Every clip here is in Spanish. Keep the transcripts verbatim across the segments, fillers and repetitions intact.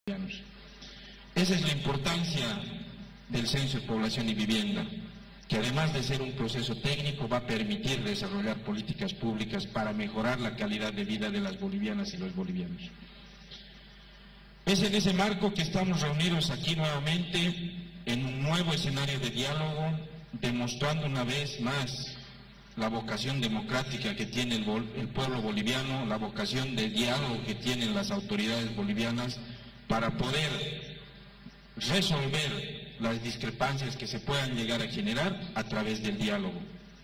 Esa es la importancia del Censo de Población y Vivienda, que además de ser un proceso técnico va a permitir desarrollar políticas públicas para mejorar la calidad de vida de las bolivianas y los bolivianos. Es en ese marco que estamos reunidos aquí nuevamente en un nuevo escenario de diálogo, demostrando una vez más la vocación democrática que tiene el, el pueblo boliviano, la vocación de diálogo que tienen las autoridades bolivianas para poder resolver las discrepancias que se puedan llegar a generar a través del diálogo.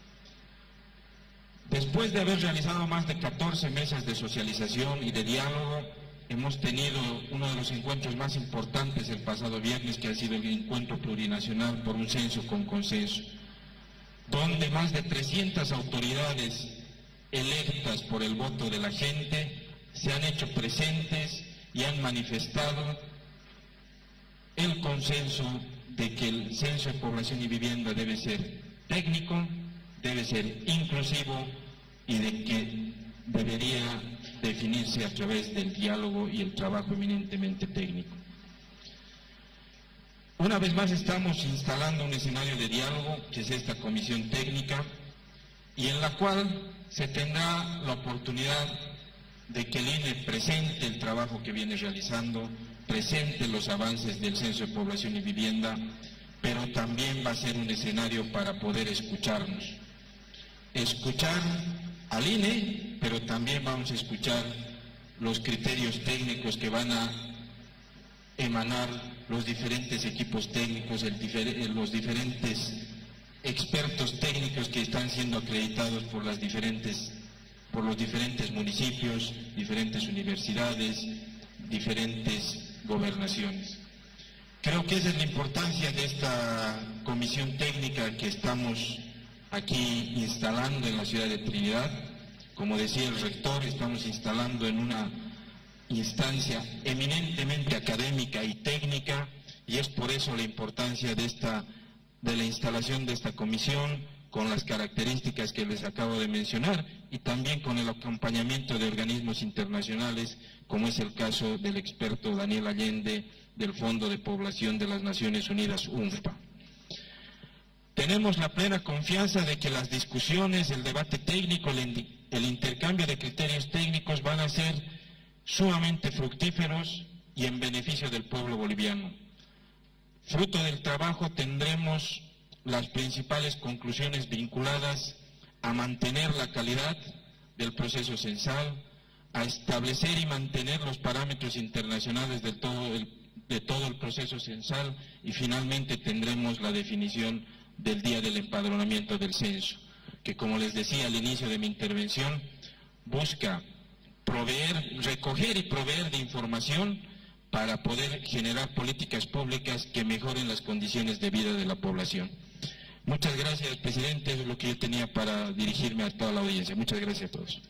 Después de haber realizado más de catorce mesas de socialización y de diálogo, hemos tenido uno de los encuentros más importantes el pasado viernes, que ha sido el encuentro plurinacional por un censo con consenso, donde más de trescientas autoridades electas por el voto de la gente se han hecho presentes y han manifestado el consenso de que el Censo de Población y Vivienda debe ser técnico, debe ser inclusivo y de que debería definirse a través del diálogo y el trabajo eminentemente técnico. Una vez más estamos instalando un escenario de diálogo, que es esta comisión técnica, y en la cual se tendrá la oportunidad de que el I N E presente el trabajo que viene realizando, presente los avances del Censo de Población y Vivienda, pero también va a ser un escenario para poder escucharnos. Escuchar al I N E, pero también vamos a escuchar los criterios técnicos que van a emanar los diferentes equipos técnicos, el difer los diferentes expertos técnicos que están siendo acreditados por las diferentes por los diferentes municipios, diferentes universidades, diferentes gobernaciones. Creo que esa es la importancia de esta comisión técnica que estamos aquí instalando en la ciudad de Trinidad. Como decía el rector, estamos instalando en una instancia eminentemente académica y técnica, y es por eso la importancia de esta, de la instalación de esta comisión, con las características que les acabo de mencionar, y también con el acompañamiento de organismos internacionales, como es el caso del experto Daniel Allende, del Fondo de Población de las Naciones Unidas, UNFPA. Tenemos la plena confianza de que las discusiones, el debate técnico, el, el intercambio de criterios técnicos van a ser sumamente fructíferos y en beneficio del pueblo boliviano. Fruto del trabajo tendremos las principales conclusiones vinculadas a mantener la calidad del proceso censal, a establecer y mantener los parámetros internacionales de todo el, de todo el proceso censal, y finalmente tendremos la definición del día del empadronamiento del censo, que, como les decía al inicio de mi intervención, busca proveer, recoger y proveer de información para poder generar políticas públicas que mejoren las condiciones de vida de la población. Muchas gracias, presidente. Eso es lo que yo tenía para dirigirme a toda la audiencia. Muchas gracias a todos.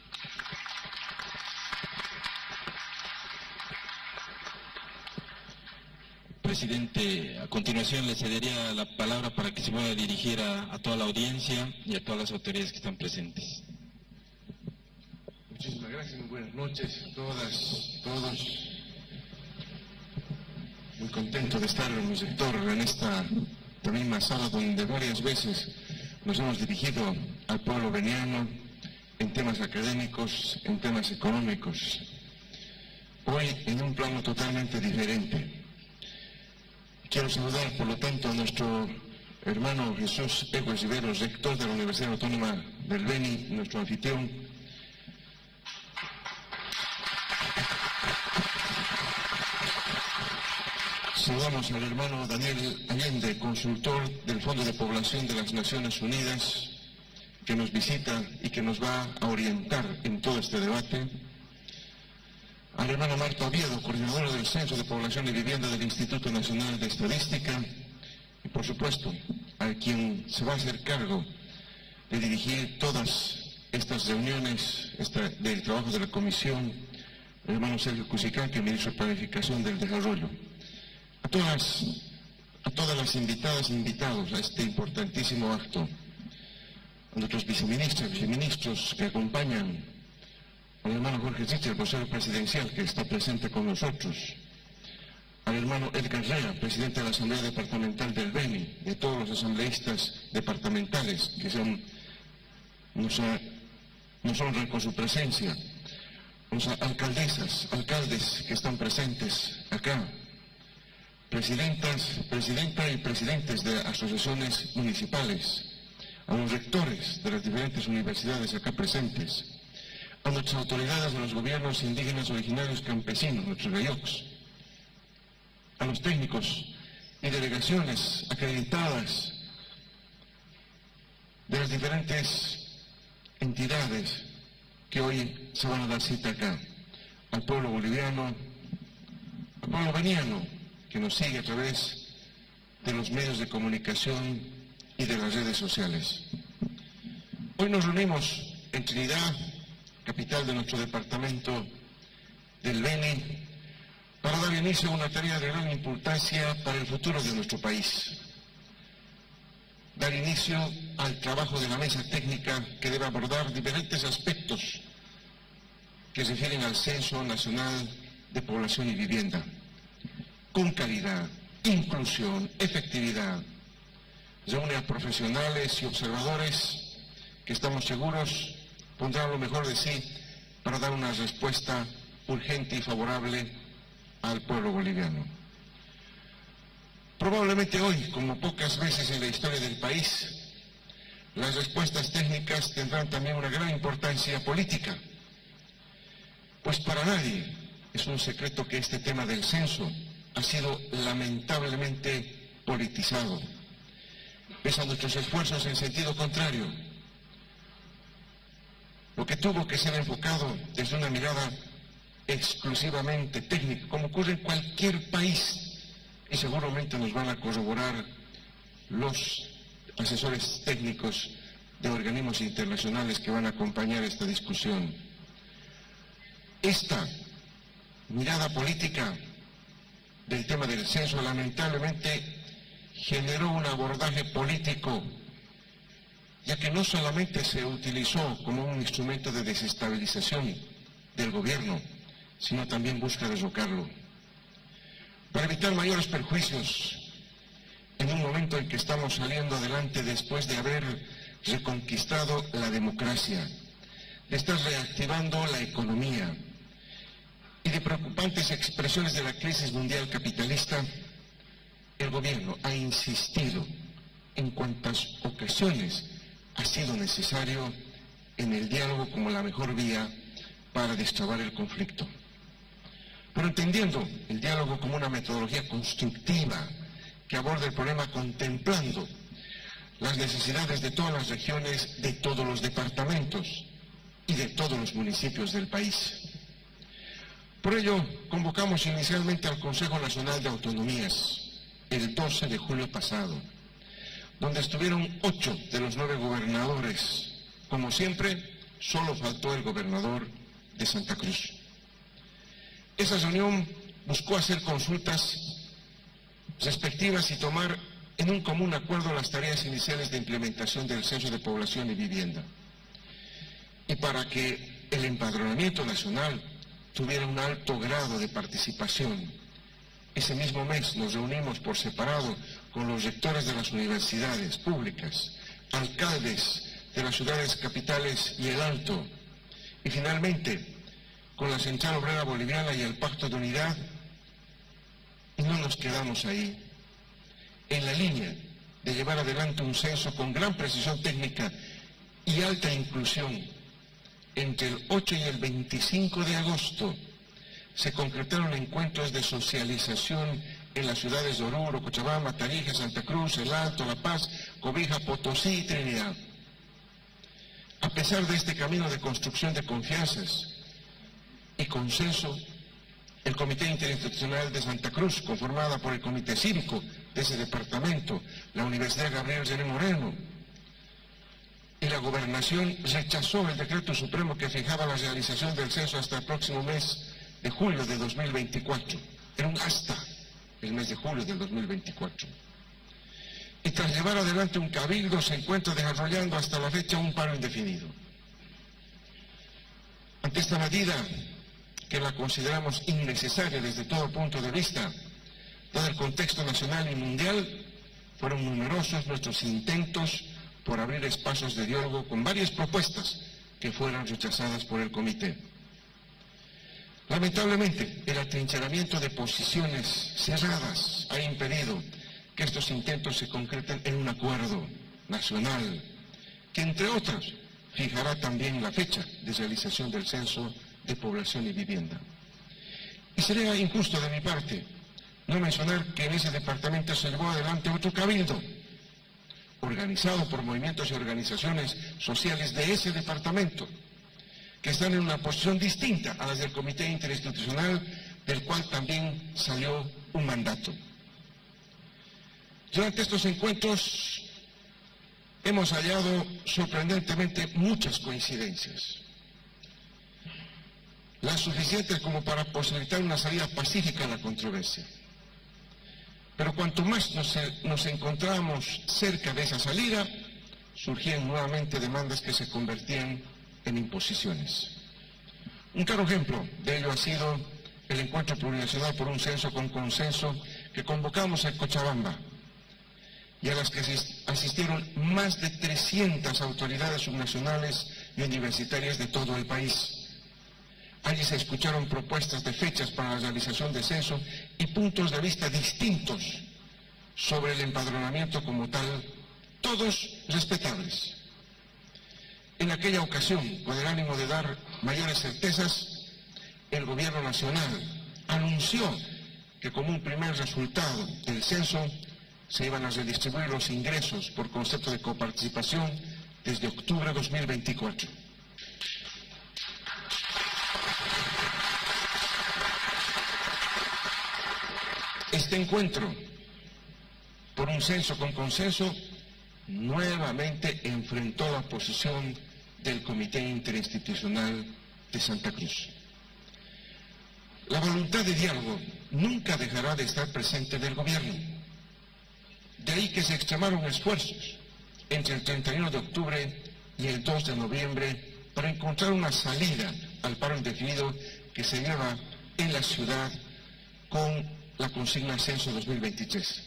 Presidente, a continuación le cedería la palabra para que se pueda dirigir a, a toda la audiencia y a todas las autoridades que están presentes. Muchísimas gracias, muy buenas noches a todas, todos. Muy contento de estar en el sector, en esta misma sala donde varias veces nos hemos dirigido al pueblo veniano en temas académicos, en temas económicos. Hoy en un plano totalmente diferente. Quiero saludar, por lo tanto, a nuestro hermano Jesús Egues Riveros, rector de la Universidad Autónoma del Beni, nuestro anfitrión. Saludamos al hermano Daniel Allende, consultor del Fondo de Población de las Naciones Unidas, que nos visita y que nos va a orientar en todo este debate. Al hermano Marta Oviedo, coordinadora del Censo de Población y Vivienda del Instituto Nacional de Estadística, y por supuesto a quien se va a hacer cargo de dirigir todas estas reuniones esta, del trabajo de la comisión, el hermano Sergio Cusicanqui, ministro de Planificación del Desarrollo. A todas, a todas las invitadas e invitados a este importantísimo acto, a nuestros viceministros y viceministros que acompañan, al hermano Jorge Sichel, el vocero presidencial, que está presente con nosotros, al hermano Edgar Rea, presidente de la Asamblea Departamental del Beni, de todos los asambleístas departamentales que son, nos, ha, nos honran con su presencia, las alcaldesas, alcaldes que están presentes acá, presidentas, presidenta y presidentes de asociaciones municipales, a los rectores de las diferentes universidades acá presentes, a nuestras autoridades de los gobiernos indígenas originarios campesinos, nuestros rayocs, a los técnicos y delegaciones acreditadas de las diferentes entidades que hoy se van a dar cita acá, al pueblo boliviano, al pueblo veniano, que nos sigue a través de los medios de comunicación y de las redes sociales. Hoy nos reunimos en Trinidad, capital de nuestro departamento del Beni, para dar inicio a una tarea de gran importancia para el futuro de nuestro país. Dar inicio al trabajo de la mesa técnica que debe abordar diferentes aspectos que se refieren al Censo Nacional de Población y Vivienda, con calidad, inclusión, efectividad. Reúne a profesionales y observadores que estamos seguros pondrán lo mejor de sí para dar una respuesta urgente y favorable al pueblo boliviano. Probablemente hoy, como pocas veces en la historia del país, las respuestas técnicas tendrán también una gran importancia política, pues para nadie es un secreto que este tema del censo ha sido lamentablemente politizado, pese a nuestros esfuerzos en sentido contrario. Lo que tuvo que ser enfocado desde una mirada exclusivamente técnica, como ocurre en cualquier país, y seguramente nos van a corroborar los asesores técnicos de organismos internacionales que van a acompañar esta discusión. Esta mirada política del tema del censo lamentablemente generó un abordaje político, ya que no solamente se utilizó como un instrumento de desestabilización del gobierno, sino también busca derrocarlo. Para evitar mayores perjuicios, en un momento en que estamos saliendo adelante después de haber reconquistado la democracia, de estar reactivando la economía y de preocupantes expresiones de la crisis mundial capitalista, el gobierno ha insistido en cuantas ocasiones ha sido necesario en el diálogo como la mejor vía para destrabar el conflicto. Pero entendiendo el diálogo como una metodología constructiva que aborda el problema contemplando las necesidades de todas las regiones, de todos los departamentos y de todos los municipios del país. Por ello, convocamos inicialmente al Consejo Nacional de Autonomías el doce de julio pasado, donde estuvieron ocho de los nueve gobernadores. Como siempre, solo faltó el gobernador de Santa Cruz. Esa reunión buscó hacer consultas respectivas y tomar en un común acuerdo las tareas iniciales de implementación del Censo de Población y Vivienda. Y para que el empadronamiento nacional tuviera un alto grado de participación, ese mismo mes nos reunimos por separado con los rectores de las universidades públicas, alcaldes de las ciudades capitales y el Alto, y finalmente con la Central Obrera Boliviana y el Pacto de Unidad, y no nos quedamos ahí. En la línea de llevar adelante un censo con gran precisión técnica y alta inclusión, entre el ocho y el veinticinco de agosto se concretaron encuentros de socialización en las ciudades de Oruro, Cochabamba, Tarija, Santa Cruz, El Alto, La Paz, Cobija, Potosí y Trinidad. A pesar de este camino de construcción de confianzas y consenso, el Comité Interinstitucional de Santa Cruz, conformada por el Comité Cívico de ese departamento, la Universidad Gabriel René Moreno y la Gobernación, rechazó el decreto supremo que fijaba la realización del censo hasta el próximo mes de julio de dos mil veinticuatro. Era un hasta el mes de julio del dos mil veinticuatro. Y tras llevar adelante un cabildo, se encuentra desarrollando hasta la fecha un paro indefinido. Ante esta medida, que la consideramos innecesaria desde todo punto de vista, Dado el contexto nacional y mundial, fueron numerosos nuestros intentos por abrir espacios de diálogo con varias propuestas que fueron rechazadas por el comité. Lamentablemente, el atrincheramiento de posiciones cerradas ha impedido que estos intentos se concreten en un acuerdo nacional, que entre otras fijará también la fecha de realización del censo de población y vivienda. Y sería injusto de mi parte no mencionar que en ese departamento se llevó adelante otro cabildo, organizado por movimientos y organizaciones sociales de ese departamento, que están en una posición distinta a las del Comité Interinstitucional, del cual también salió un mandato. Durante estos encuentros hemos hallado sorprendentemente muchas coincidencias, las suficientes como para posibilitar una salida pacífica a la controversia. Pero cuanto más nos, nos encontrábamos cerca de esa salida, surgían nuevamente demandas que se convertían en imposiciones. Un claro ejemplo de ello ha sido el encuentro plurinacional por un censo con consenso que convocamos en Cochabamba, y a las que asistieron más de trescientas autoridades subnacionales y universitarias de todo el país. Allí se escucharon propuestas de fechas para la realización del censo y puntos de vista distintos sobre el empadronamiento como tal, todos respetables. En aquella ocasión, con el ánimo de dar mayores certezas, el Gobierno Nacional anunció que como un primer resultado del censo se iban a redistribuir los ingresos por concepto de coparticipación desde octubre de dos mil veinticuatro. Este encuentro por un censo con consenso nuevamente enfrentó la posición del Comité Interinstitucional de Santa Cruz. La voluntad de diálogo nunca dejará de estar presente del gobierno. De ahí que se extremaron esfuerzos entre el treinta y uno de octubre y el dos de noviembre para encontrar una salida al paro indefinido que se lleva en la ciudad con la consigna Censo dos mil veintitrés.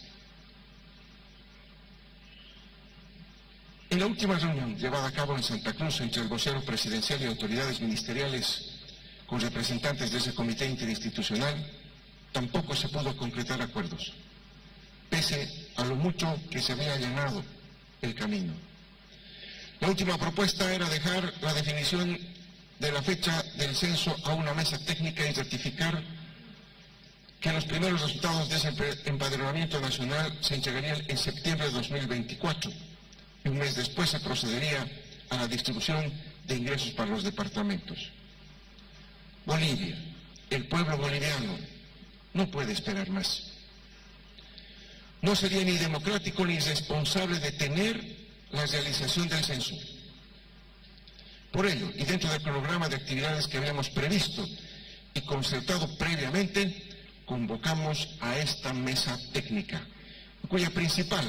En la última reunión llevada a cabo en Santa Cruz entre el vocero presidencial y autoridades ministeriales con representantes de ese comité interinstitucional, tampoco se pudo concretar acuerdos, pese a lo mucho que se había allanado el camino. La última propuesta era dejar la definición de la fecha del censo a una mesa técnica y certificar que los primeros resultados de ese empadronamiento nacional se entregarían en septiembre de dos mil veinticuatro y un mes después se procedería a la distribución de ingresos para los departamentos. Bolivia, el pueblo boliviano, no puede esperar más. No sería ni democrático ni responsable detener la realización del censo. Por ello, y dentro del programa de actividades que habíamos previsto y concertado previamente, convocamos a esta mesa técnica, cuya principal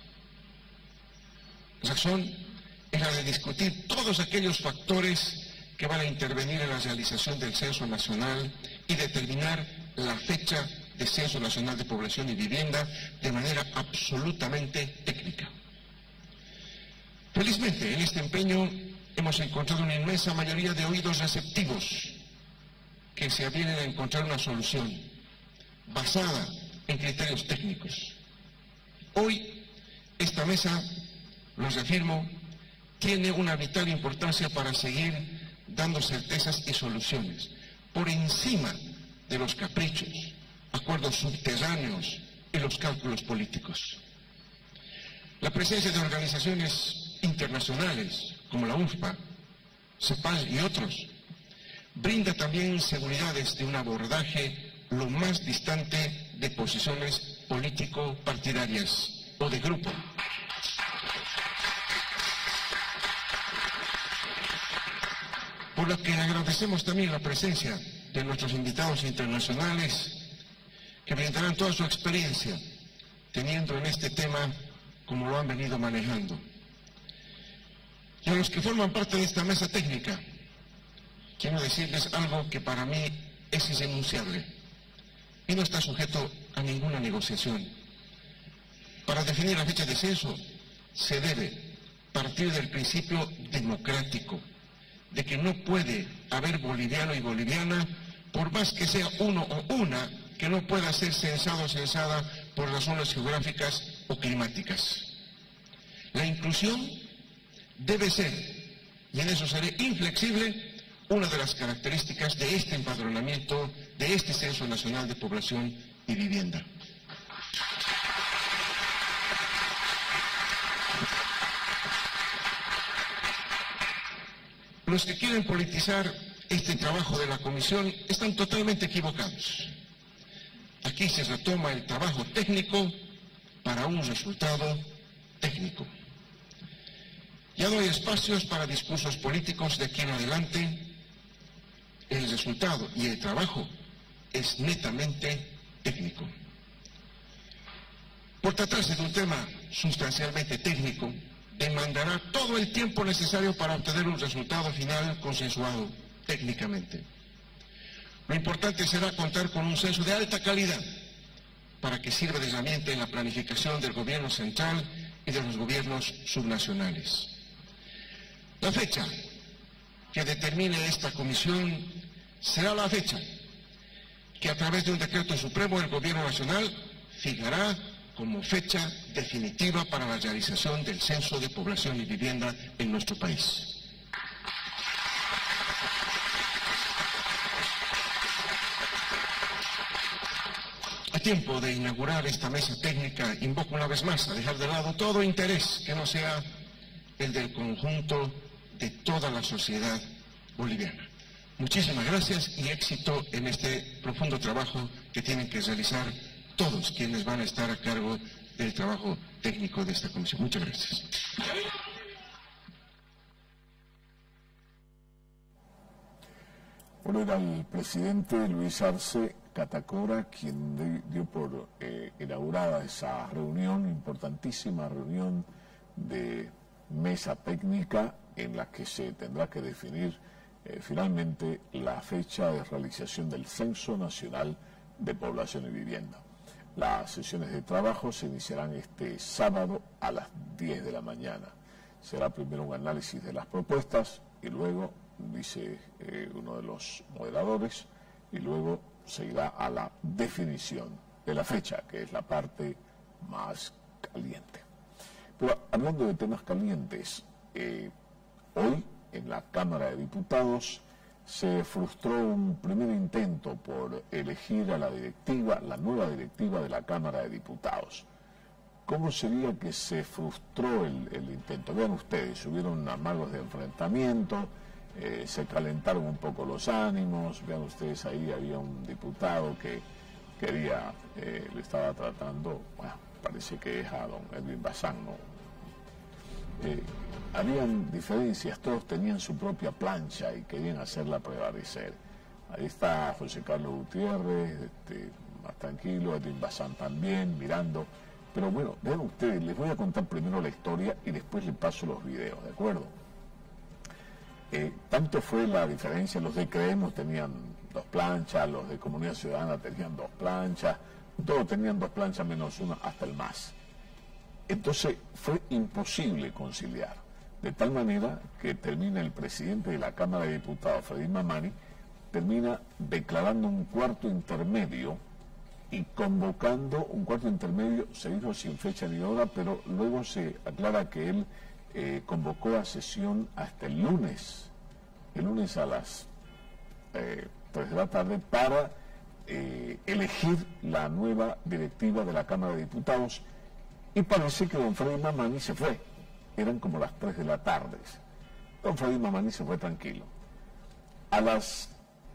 razón es la de discutir todos aquellos factores que van a intervenir en la realización del censo nacional y determinar la fecha de censo nacional de población y vivienda de manera absolutamente técnica. Felizmente, en este empeño hemos encontrado una inmensa mayoría de oídos receptivos que se avienen a encontrar una solución basada en criterios técnicos. Hoy, esta mesa, lo reafirmo, tiene una vital importancia para seguir dando certezas y soluciones, por encima de los caprichos, acuerdos subterráneos y los cálculos políticos. La presencia de organizaciones internacionales, como la U N F P A, CEPAL y otros, brinda también seguridades de un abordaje lo más distante de posiciones político-partidarias o de grupo. Por lo que agradecemos también la presencia de nuestros invitados internacionales que brindarán toda su experiencia teniendo en este tema como lo han venido manejando. Y a los que forman parte de esta mesa técnica, quiero decirles algo que para mí es irrenunciable. y no está sujeto a ninguna negociación. Para definir la fecha de censo se debe partir del principio democrático, de que no puede haber boliviano y boliviana, por más que sea uno o una, que no pueda ser censado o censada por razones geográficas o climáticas. La inclusión debe ser, y en eso seré inflexible, una de las características de este empadronamiento, de este Censo Nacional de Población y Vivienda. Los que quieren politizar este trabajo de la comisión están totalmente equivocados. Aquí se retoma el trabajo técnico para un resultado técnico. Ya no hay espacios para discursos políticos de aquí en adelante. El resultado y el trabajo es netamente técnico. Por tratarse de un tema sustancialmente técnico, demandará todo el tiempo necesario para obtener un resultado final consensuado técnicamente. Lo importante será contar con un censo de alta calidad para que sirva de herramienta en la planificación del gobierno central y de los gobiernos subnacionales. La fecha que determine esta comisión será la fecha que a través de un decreto supremo del gobierno nacional fijará como fecha definitiva para la realización del censo de población y vivienda en nuestro país. A tiempo de inaugurar esta mesa técnica, invoco una vez más a dejar de lado todo interés que no sea el del conjunto de toda la sociedad boliviana. Muchísimas gracias y éxito en este profundo trabajo que tienen que realizar todos quienes van a estar a cargo del trabajo técnico de esta comisión. Muchas gracias. Bueno, era el presidente Luis Arce Catacora quien dio por eh, inaugurada esa reunión, importantísima reunión de mesa técnica en la que se tendrá que definir eh, finalmente la fecha de realización del Censo Nacional de Población y Vivienda. Las sesiones de trabajo se iniciarán este sábado a las diez de la mañana. Será primero un análisis de las propuestas y luego, dice eh, uno de los moderadores, y luego se irá a la definición de la fecha, que es la parte más caliente. Pero hablando de temas calientes, eh, hoy en la Cámara de Diputados se frustró un primer intento por elegir a la directiva, la nueva directiva de la Cámara de Diputados. ¿Cómo sería que se frustró el, el intento? Vean ustedes, hubieron amagos de enfrentamiento, eh, se calentaron un poco los ánimos, vean ustedes ahí había un diputado que quería, eh, le estaba tratando, bueno, parece que es a don Edwin Bazán, ¿no? Eh, habían diferencias, todos tenían su propia plancha y querían hacerla prevalecer. Ahí está José Carlos Gutiérrez, este, más tranquilo, Edwin Bazán también, mirando. Pero bueno, vean ustedes, les voy a contar primero la historia y después les paso los videos, ¿de acuerdo? Eh, tanto fue la diferencia, los de Creemos tenían dos planchas, los de Comunidad Ciudadana tenían dos planchas, todos tenían dos planchas menos una, hasta el MAS. Entonces fue imposible conciliar, de tal manera que termina el presidente de la Cámara de Diputados, Freddy Mamani, termina declarando un cuarto intermedio y convocando un cuarto intermedio, se dijo sin fecha ni hora, pero luego se aclara que él eh, convocó a sesión hasta el lunes, el lunes a las eh, tres de la tarde, para eh, elegir la nueva directiva de la Cámara de Diputados. Y parece que don Freddy Mamani se fue. Eran como las tres de la tarde. Don Freddy Mamani se fue tranquilo. A las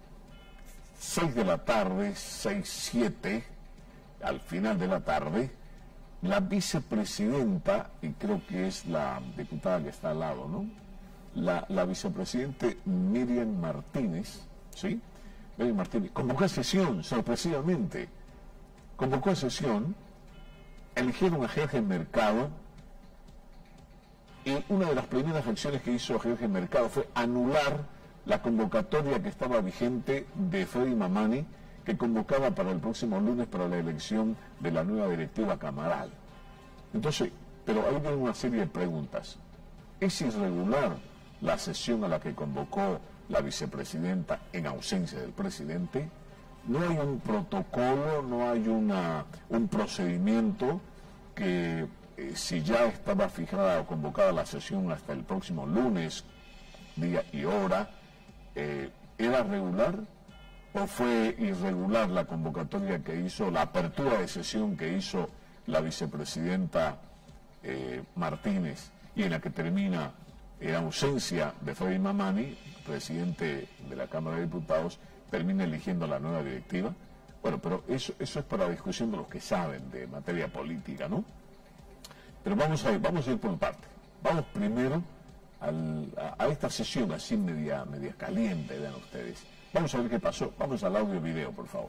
seis de la tarde, seis, siete, al final de la tarde, la vicepresidenta, y creo que es la diputada que está al lado, ¿no? La, la vicepresidente Miriam Martínez, ¿sí? Miriam Martínez, convocó a sesión, sorpresivamente. Convocó a sesión. Eligieron a Jorge Mercado y una de las primeras acciones que hizo Jorge Mercado fue anular la convocatoria que estaba vigente de Freddy Mamani, que convocaba para el próximo lunes para la elección de la nueva directiva camaral. Entonces, pero ahí viene una serie de preguntas. ¿Es irregular la sesión a la que convocó la vicepresidenta en ausencia del presidente? ¿No hay un protocolo, no hay una, un procedimiento que eh, si ya estaba fijada o convocada la sesión hasta el próximo lunes, día y hora, eh, era regular o fue irregular la convocatoria que hizo, la apertura de sesión que hizo la vicepresidenta eh, Martínez y en la que termina en ausencia de Freddy Mamani, presidente de la Cámara de Diputados, termina eligiendo la nueva directiva? Bueno, pero eso, eso es para discusión de los que saben de materia política, ¿no? Pero vamos a ir, vamos a ir por parte. Vamos primero al, a, a esta sesión así media, media caliente, vean ustedes. Vamos a ver qué pasó. Vamos al audio y video, por favor.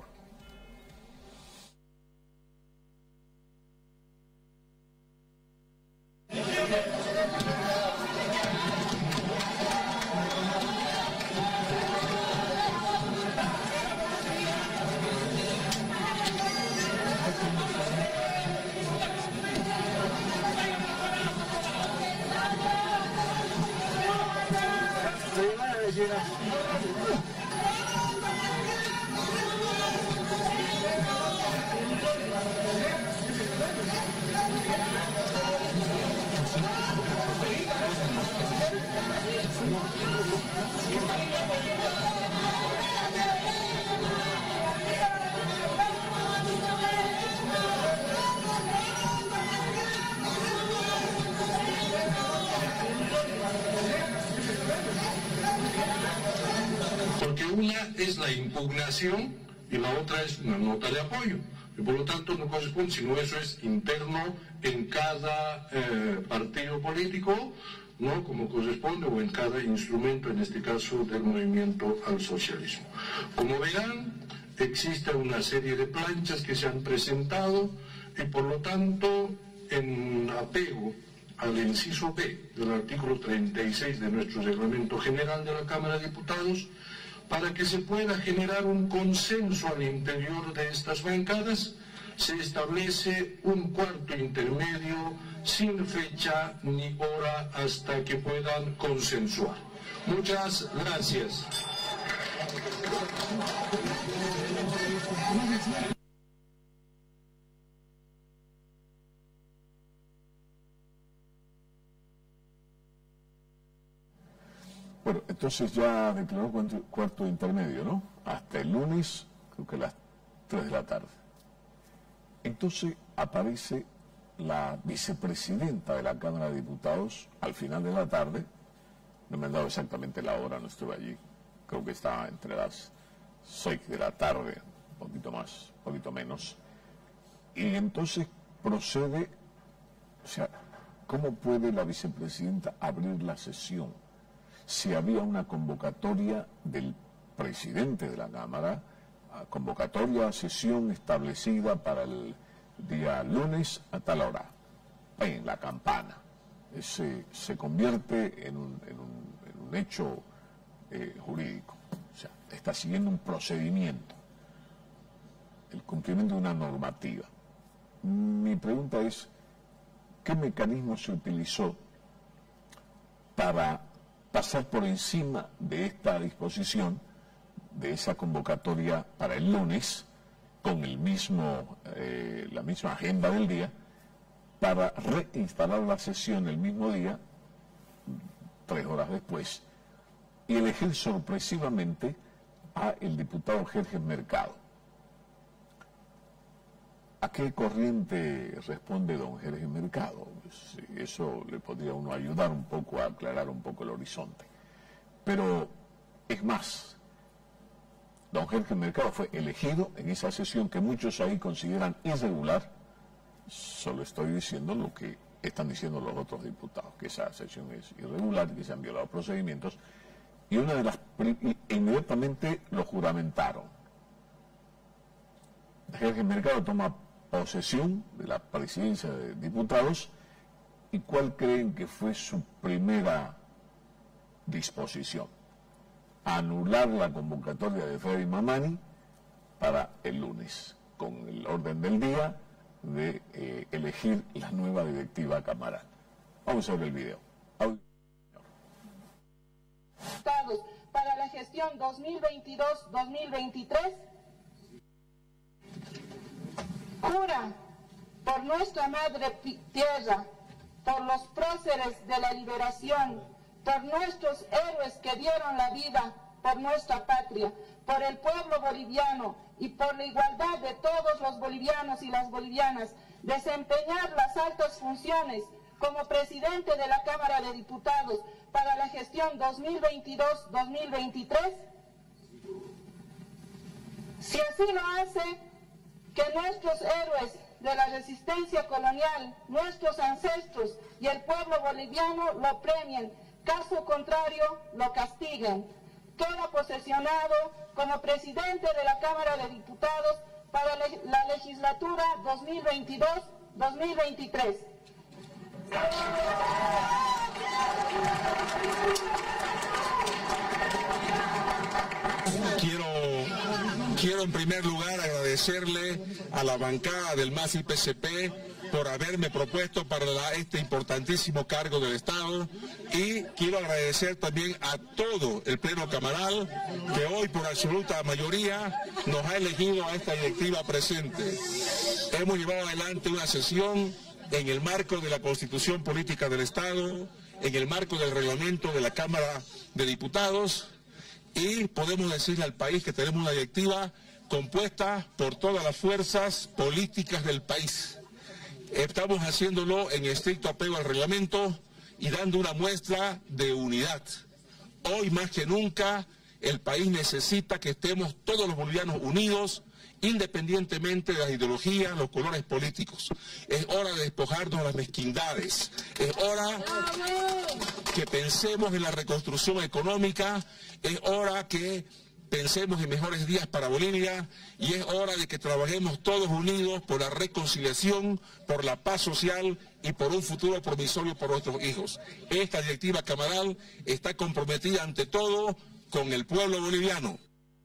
Porque una es la impugnación y la otra es una nota de apoyo. Y por lo tanto no corresponde, sino eso es interno en cada eh, partido político, ¿no?, como corresponde, o en cada instrumento, en este caso del movimiento al socialismo. Como verán, existe una serie de planchas que se han presentado y por lo tanto, en apego al inciso B del artículo treinta y seis de nuestro reglamento general de la Cámara de Diputados, para que se pueda generar un consenso al interior de estas bancadas, se establece un cuarto intermedio sin fecha ni hora hasta que puedan consensuar. Muchas gracias. Bueno, entonces ya declaró cuarto, cuarto intermedio, ¿no? Hasta el lunes, creo que a las tres de la tarde. Entonces aparece la vicepresidenta de la Cámara de Diputados al final de la tarde. No me han dado exactamente la hora, no estuve allí. Creo que estaba entre las seis de la tarde, un poquito más, un poquito menos. Y entonces procede, o sea, ¿cómo puede la vicepresidenta abrir la sesión si había una convocatoria del presidente de la Cámara, convocatoria a sesión establecida para el día lunes a tal hora, en la campana? Se, se convierte en un, en un, en un hecho eh, jurídico. O sea, está siguiendo un procedimiento, el cumplimiento de una normativa. Mi pregunta es, ¿qué mecanismo se utilizó para pasar por encima de esta disposición, de esa convocatoria para el lunes, con el mismo, eh, la misma agenda del día, para reinstalar la sesión el mismo día, tres horas después, y elegir sorpresivamente a el diputado Jerjes Mercado? ¿A qué corriente responde don Jerjes Mercado? Pues eso le podría uno ayudar un poco a aclarar un poco el horizonte. Pero es más, don Jerjes Mercado fue elegido en esa sesión que muchos ahí consideran irregular. Solo estoy diciendo lo que están diciendo los otros diputados, que esa sesión es irregular, que se han violado procedimientos, y una de las inmediatamente lo juramentaron. Jerjes Mercado toma posesión de la presidencia de diputados, y ¿cuál creen que fue su primera disposición? Anular la convocatoria de Freddy Mamani para el lunes, con el orden del día de eh, elegir la nueva directiva camaral. Vamos a ver el video. Audio. Para la gestión dos mil veintidós dos mil veintitrés, jura por nuestra madre tierra, por los próceres de la liberación, por nuestros héroes que dieron la vida por nuestra patria, por el pueblo boliviano y por la igualdad de todos los bolivianos y las bolivianas, desempeñar las altas funciones como presidente de la Cámara de Diputados para la gestión dos mil veintidós dos mil veintitrés? Si así lo hace, que nuestros héroes de la resistencia colonial, nuestros ancestros y el pueblo boliviano lo premien, caso contrario lo castiguen. Queda posesionado como presidente de la Cámara de Diputados para la legislatura dos mil veintidós dos mil veintitrés. Quiero, quiero en primer lugar agradecerle a la bancada del M A S y P C P por haberme propuesto para la, este importantísimo cargo del Estado, y quiero agradecer también a todo el Pleno Camaral que hoy por absoluta mayoría nos ha elegido a esta directiva presente. Hemos llevado adelante una sesión en el marco de la Constitución Política del Estado, en el marco del reglamento de la Cámara de Diputados, y podemos decirle al país que tenemos una directiva compuesta por todas las fuerzas políticas del país. Estamos haciéndolo en estricto apego al reglamento y dando una muestra de unidad. Hoy más que nunca el país necesita que estemos todos los bolivianos unidos, independientemente de las ideologías, los colores políticos. Es hora de despojarnos de las mezquindades. Es hora que pensemos en la reconstrucción económica. Es hora que pensemos en mejores días para Bolivia, y es hora de que trabajemos todos unidos por la reconciliación, por la paz social y por un futuro promisorio para nuestros hijos. Esta directiva camaral está comprometida ante todo con el pueblo boliviano.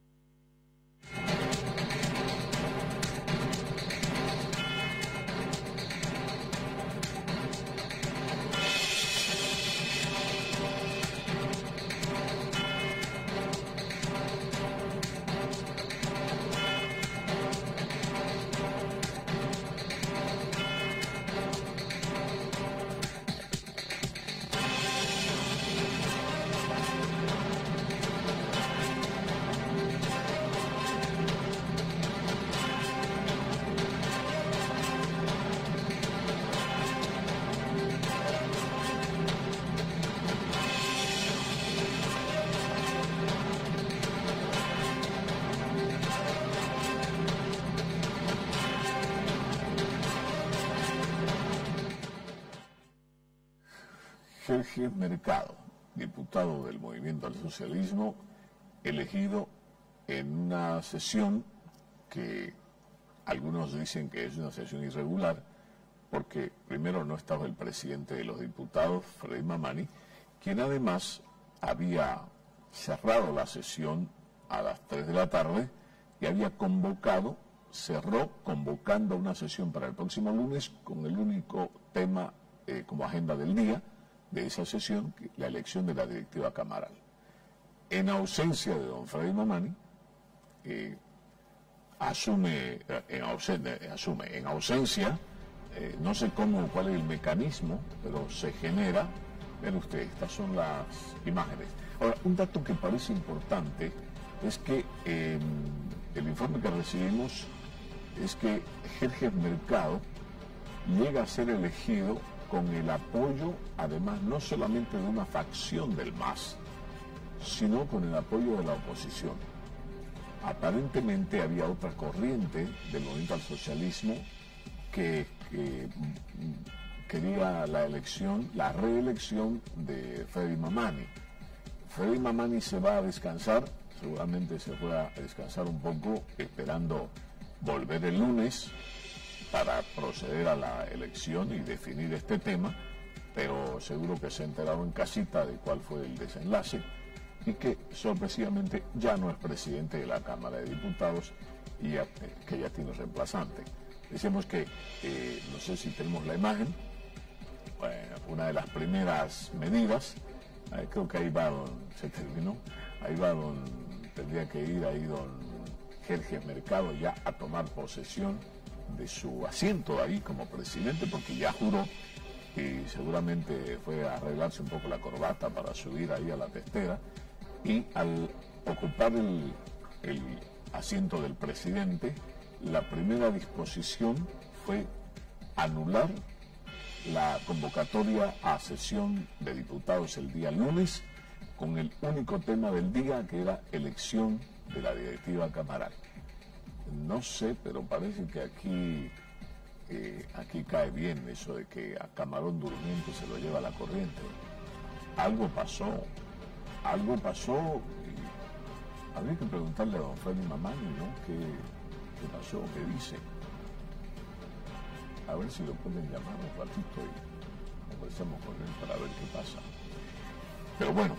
Jorge Mercado, diputado del Movimiento al Socialismo, elegido en una sesión que algunos dicen que es una sesión irregular, porque primero no estaba el presidente de los diputados, Freddy Mamani, quien además había cerrado la sesión a las tres de la tarde y había convocado, cerró convocando una sesión para el próximo lunes con el único tema eh, como agenda del día de esa sesión, la elección de la directiva camaral. En ausencia de don Freddy Mamani, eh, asume, en ausencia, asume, en ausencia, eh, no sé cómo, cuál es el mecanismo, pero se genera, ven usted, estas son las imágenes. Ahora, un dato que parece importante es que eh, el informe que recibimos es que Jorge Mercado llega a ser elegido con el apoyo, además, no solamente de una facción del M A S, sino con el apoyo de la oposición. Aparentemente había otra corriente del movimiento al socialismo que, que quería la elección, la reelección de Freddy Mamani. Freddy Mamani se va a descansar, seguramente se fue a descansar un poco, esperando volver el lunes para proceder a la elección y definir este tema, pero seguro que se ha enterado en casita de cuál fue el desenlace. y que sorpresivamente ya no es presidente de la Cámara de Diputados y ya, que ya tiene reemplazante. Decimos que, eh, no sé si tenemos la imagen, bueno, una de las primeras medidas, eh, creo que ahí va don, se terminó, ahí va don, tendría que ir ahí don Jerjes Mercado ya a tomar posesión de su asiento ahí como presidente, porque ya juró y seguramente fue a arreglarse un poco la corbata para subir ahí a la testera, y al ocupar el, el asiento del presidente, la primera disposición fue anular la convocatoria a sesión de diputados el día lunes, con el único tema del día que era elección de la directiva camaral. No sé, pero parece que aquí, eh, aquí cae bien eso de que a camarón durmiente se lo lleva la corriente. Algo pasó, algo pasó, y habría que preguntarle a don Freddy Mamani, ¿no? ¿Qué, qué pasó? ¿Qué dice? A ver si lo pueden llamar un ratito y conversemos con él para ver qué pasa. Pero bueno,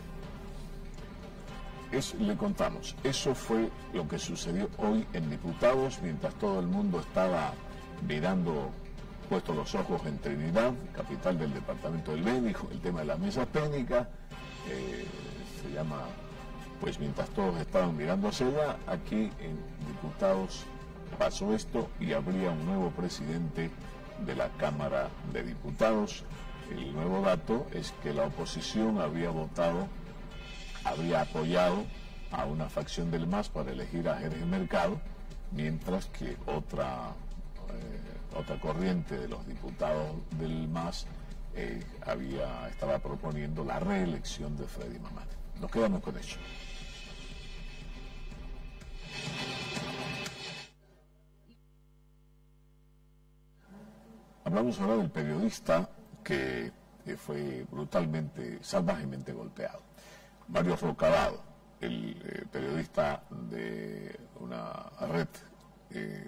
es, le contamos, eso fue lo que sucedió hoy en Diputados, mientras todo el mundo estaba mirando, puesto los ojos en Trinidad, capital del departamento del Beni, el tema de la mesa técnica, eh, se llama, pues mientras todos estaban mirando hacia allá, aquí en Diputados pasó esto y habría un nuevo presidente de la Cámara de Diputados. El nuevo dato es que la oposición había votado, habría apoyado a una facción del M A S para elegir a Jerjes Mercado, mientras que otra, eh, otra corriente de los diputados del M A S eh, había, estaba proponiendo la reelección de Freddy Mamani. Nos quedamos con eso. Hablamos ahora del periodista que, que fue brutalmente, salvajemente golpeado. Mario Rocabado, el eh, periodista de una red eh,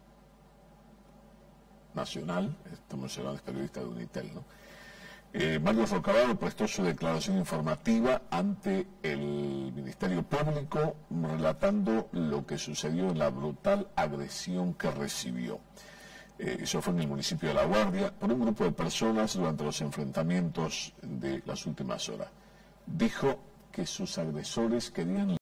nacional, estamos hablando de periodista de Unitel, ¿no? Eh, Mario Rocabado prestó su declaración informativa ante el Ministerio Público relatando lo que sucedió en la brutal agresión que recibió. Eh, eso fue en el municipio de La Guardia por un grupo de personas durante los enfrentamientos de las últimas horas. Dijo que sus agresores querían